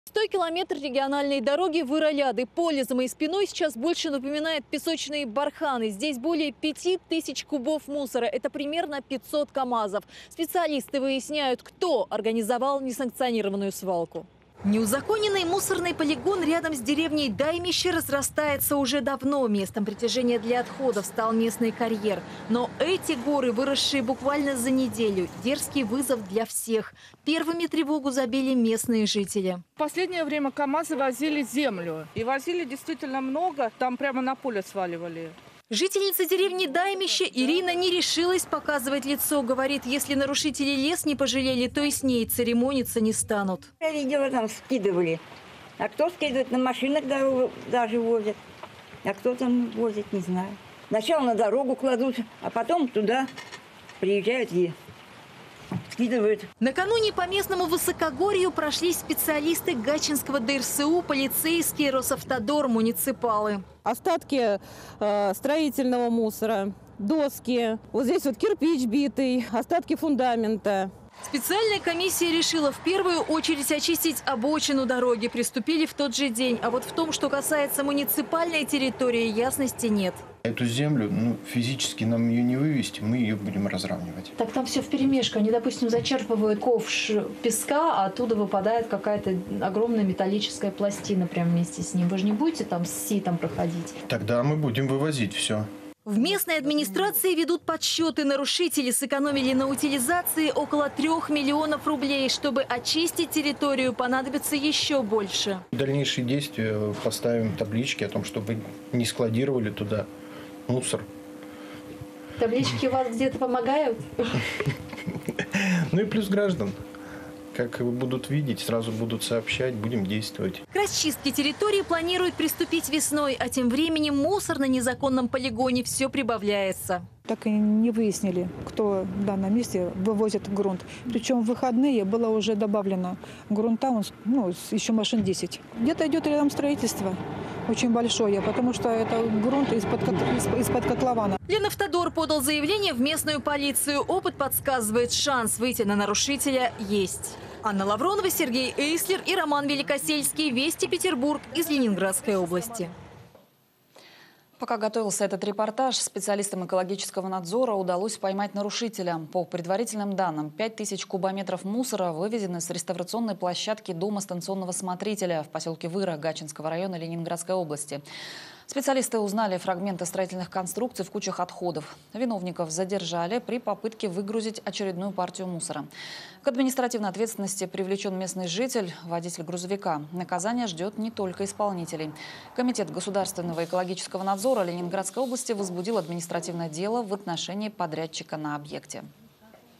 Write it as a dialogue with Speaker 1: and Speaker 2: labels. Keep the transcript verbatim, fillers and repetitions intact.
Speaker 1: Сто километров региональной дороги Выроляды. Поле за моей спиной сейчас больше напоминает песочные барханы. Здесь более пяти тысяч кубов мусора. Это примерно пятьсот КАМАЗов. Специалисты выясняют, кто организовал несанкционированную свалку. Неузаконенный мусорный полигон рядом с деревней Даймище разрастается уже давно. Местом притяжения для отходов стал местный карьер. Но эти горы, выросшие буквально за неделю, дерзкий вызов для всех. Первыми тревогу забили местные жители.
Speaker 2: В последнее время КАМАЗы возили землю. И возили действительно много. Там прямо на поле сваливали.
Speaker 1: Жительница деревни Даймище Ирина не решилась показывать лицо. Говорит, если нарушители лес не пожалели, то и с ней церемониться не станут.
Speaker 3: Я видела, там скидывали. А кто скидывает? На машинах даже возят. А кто там возит, не знаю. Сначала на дорогу кладут, а потом туда приезжают и скидывают.
Speaker 1: Накануне по местному высокогорью прошли специалисты Гатчинского ДРСУ, полицейские, Росавтодор, муниципалы.
Speaker 4: Остатки э, строительного мусора, доски, вот здесь вот кирпич битый, остатки фундамента.
Speaker 1: Специальная комиссия решила в первую очередь очистить обочину дороги. Приступили в тот же день. А вот в том, что касается муниципальной территории, ясности нет.
Speaker 5: Эту землю, ну, физически нам ее не вывести, мы ее будем разравнивать.
Speaker 1: Так там все вперемешку. Они, допустим, зачерпывают ковш песка, а оттуда выпадает какая-то огромная металлическая пластина прямо вместе с ним. Вы же не будете там с ситом проходить?
Speaker 5: Тогда мы будем вывозить все.
Speaker 1: В местной администрации ведут подсчеты. Нарушители сэкономили на утилизации около трех миллионов рублей. Чтобы очистить территорию, понадобится еще больше.
Speaker 5: Дальнейшие действия поставим таблички о том, чтобы не складировали туда мусор.
Speaker 1: Таблички у вас где-то помогают?
Speaker 5: Ну и плюс граждан. Как будут видеть, сразу будут сообщать, будем действовать.
Speaker 1: К расчистке территории планируют приступить весной, а тем временем мусор на незаконном полигоне все прибавляется.
Speaker 6: Так и не выяснили, кто в данном месте вывозит грунт. Причем в выходные было уже добавлено грунта, ну, еще машин десять. Где-то идет рядом строительство. Очень большое, потому что это грунт из-под из-под котлована.
Speaker 1: Ленавтодор подал заявление в местную полицию. Опыт подсказывает, шанс выйти на нарушителя есть. Анна Лавронова, Сергей Эйслер и Роман Великосельский. Вести Петербург из Ленинградской области.
Speaker 7: Пока готовился этот репортаж, специалистам экологического надзора удалось поймать нарушителя. По предварительным данным, пять тысяч кубометров мусора вывезены с реставрационной площадки дома станционного смотрителя в поселке Выра Гатчинского района Ленинградской области. Специалисты узнали фрагменты строительных конструкций в кучах отходов. Виновников задержали при попытке выгрузить очередную партию мусора. К административной ответственности привлечен местный житель, водитель грузовика. Наказание ждет не только исполнителей. Комитет государственного экологического надзора Ленинградской области возбудил административное дело в отношении подрядчика на объекте.